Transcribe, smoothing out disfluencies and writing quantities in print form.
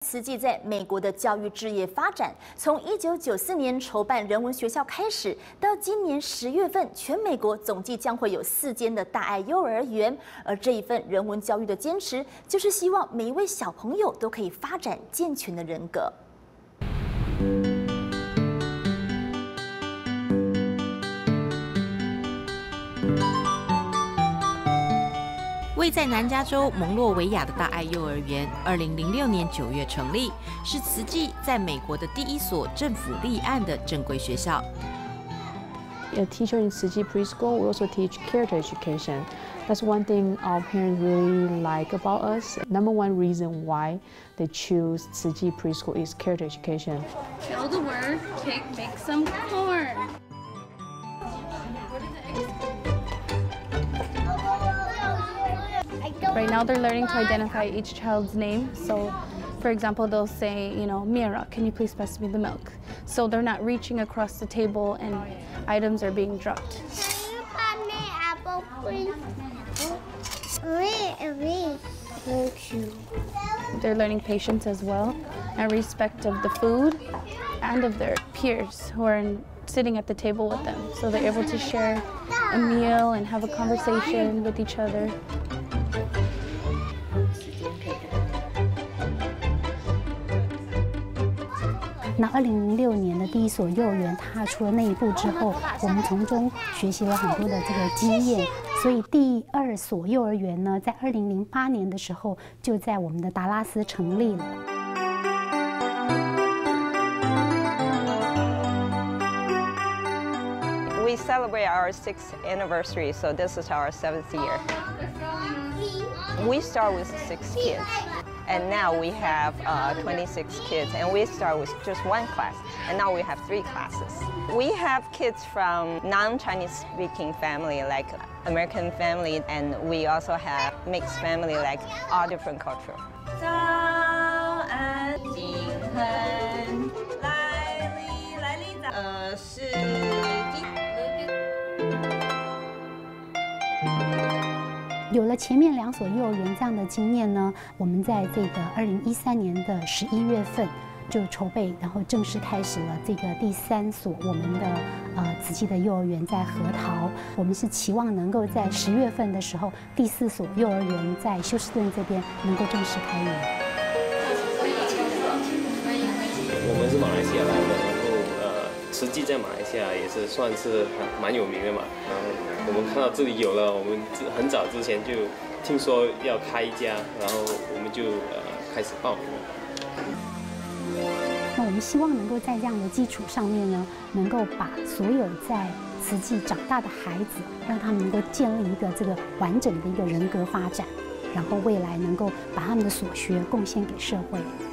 慈济在美国的教育置业发展，从1994年筹办人文学校开始，到今年10月份，全美国总计将会有4间的大爱幼儿园。而这一份人文教育的坚持，就是希望每一位小朋友都可以发展健全的人格。 位在南加州蒙洛维亚的大爱幼儿园，2006年9月成立，是慈济在美国的第一所政府立案的正规学校。 A teacher in Tzu Chi Preschool, we also teach character education. That's one thing our parents really like about us. Number one reason why they choose Tzu Chi Preschool is character education. Kill the word, make some corn. Right now they're learning to identify each child's name. So, for example, they'll say, Mira, can you please pass me the milk? So they're not reaching across the table and items are being dropped. Can you pass me apple, please? Thank you. They're learning patience as well and respect of the food and of their peers who are sitting at the table with them. So they're able to share a meal and have a conversation with each other. 那2006年的第一所幼儿园踏出了那一步之后，我们从中学习了很多的这个经验，所以第2所幼儿园呢，在2008年的时候就在我们的达拉斯成立了。 We celebrate our 6th anniversary, so this is our 7th year. We start with 6 kids. And now we have 26 kids, and we start with just 1 class, and now we have 3 classes. We have kids from non-Chinese speaking family, like American family, and we also have mixed family, like all different culture. 早安，金恒，来历早，是有了前面2所幼儿园这样的经验呢，我们在这个2013年的11月份就筹备，然后正式开始了这个第3所我们的慈济的幼儿园在核桃。我们是期望能够在10月份的时候，第4所幼儿园在休斯顿这边能够正式开园。 我们是马来西亚来的，然后慈济在马来西亚也是算是蛮有名的嘛。然后我们看到这里有了，我们很早之前就听说要开一家，然后我们就开始报名。 那我们希望能够在这样的基础上面呢，能够把所有在慈济长大的孩子，让他们能够建立一个这个完整的一个人格发展，然后未来能够把他们的所学贡献给社会。